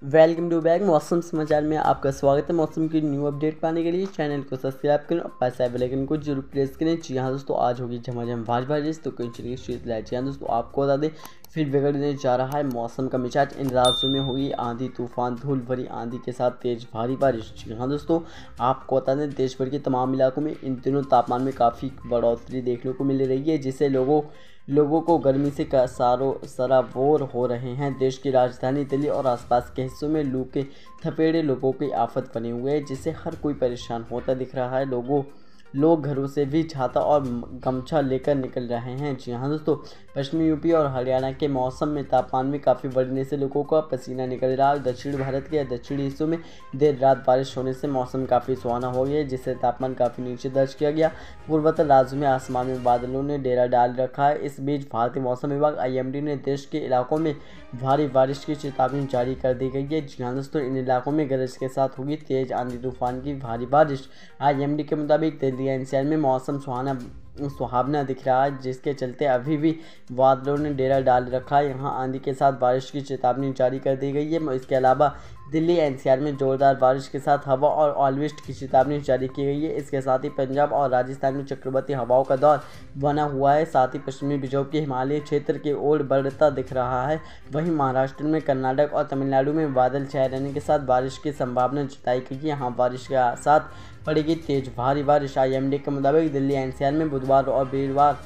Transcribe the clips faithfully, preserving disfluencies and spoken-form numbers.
Welcome to back मौसम समाचार में आपका स्वागत है। मौसम की न्यू अपडेट पाने के लिए चैनल को सब्सक्राइब करें और पास बेल आइकन को जरूर प्रेस करें। जी हाँ दोस्तों, आज होगी झमाझम भारी बारिश तो कहीं चलिए शीतलहर। जी हाँ दोस्तों, आपको बता दें फिर बिगड़ने जा रहा है मौसम का मिजाज। इन राज्यों में हुई आंधी तूफान, धूल भरी आंधी के साथ तेज भारी बारिश। जी हाँ दोस्तों, आपको बता दें देश भर के तमाम इलाकों में इन दिनों तापमान में काफ़ी बढ़ोतरी देखने को मिल रही है, जिससे लोगों लोगों को गर्मी से सारो सराबोर हो रहे हैं। देश की राजधानी दिल्ली और आसपास के हिस्सों में लू के थपेड़े लोगों की आफत बने हुए हैं, जिससे हर कोई परेशान होता दिख रहा है। लोगों लोग घरों से भी छाता और गमछा लेकर निकल रहे हैं। जी हाँ दोस्तों, पश्चिमी यूपी और हरियाणा के मौसम में तापमान में काफ़ी बढ़ने से लोगों का पसीना निकल रहा है। दक्षिण भारत के दक्षिणी हिस्सों में देर रात बारिश होने से मौसम काफ़ी सुहाना हो गया, जिससे तापमान काफ़ी नीचे दर्ज किया गया। पूर्वोत्तर राज्यों में आसमान में बादलों ने डेरा डाल रखा है। इस बीच भारतीय मौसम विभाग आई एम डी ने देश के इलाकों में भारी बारिश की चेतावनी जारी कर दी गई है। जी हाँ दोस्तों, इन इलाकों में गरज के साथ होगी तेज आंधी तूफान की भारी बारिश। आई एम डी के मुताबिक दिल्ली एन सी आर में मौसम सुहाना सुहावना दिख रहा है, जिसके चलते अभी भी बादलों ने डेरा डाल रखा है। यहाँ आंधी के साथ बारिश की चेतावनी जारी कर दी गई है। इसके अलावा दिल्ली एन सी आर में जोरदार बारिश के साथ हवा और ऑलविस्ट की चेतावनी जारी की गई है। इसके साथ ही पंजाब और राजस्थान में चक्रवाती हवाओं का दौर बना हुआ है। साथ ही पश्चिमी विक्षोभ के हिमालयी क्षेत्र की ओर बढ़ता दिख रहा है। वहीं महाराष्ट्र में, कर्नाटक और तमिलनाडु में बादल छाए रहने के साथ बारिश की संभावना जताई गई है। यहाँ बारिश के साथ पड़ेगी तेज भारी बारिश। आई एम डी के मुताबिक दिल्ली एन सी आर में बुधवार और वीरवार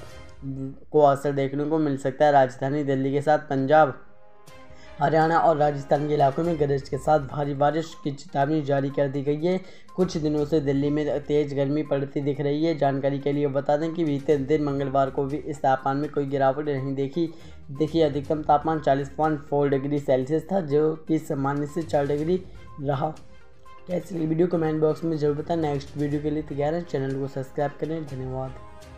को असर देखने को मिल सकता है। राजधानी दिल्ली के साथ पंजाब, हरियाणा और राजस्थान के इलाकों में गरज के साथ भारी बारिश की चेतावनी जारी कर दी गई है। कुछ दिनों से दिल्ली में तेज गर्मी पड़ती दिख रही है। जानकारी के लिए बता दें कि बीते दिन मंगलवार को भी इस तापमान में कोई गिरावट नहीं देखी देखिए अधिकतम तापमान चालीस पॉइंट चार डिग्री सेल्सियस था, जो कि सामान्य से चार डिग्री रहा। कैसी लगी वीडियो कमेंट बॉक्स में जरूर बताएं। नेक्स्ट वीडियो के लिए तैयार है, चैनल को सब्सक्राइब करें। धन्यवाद।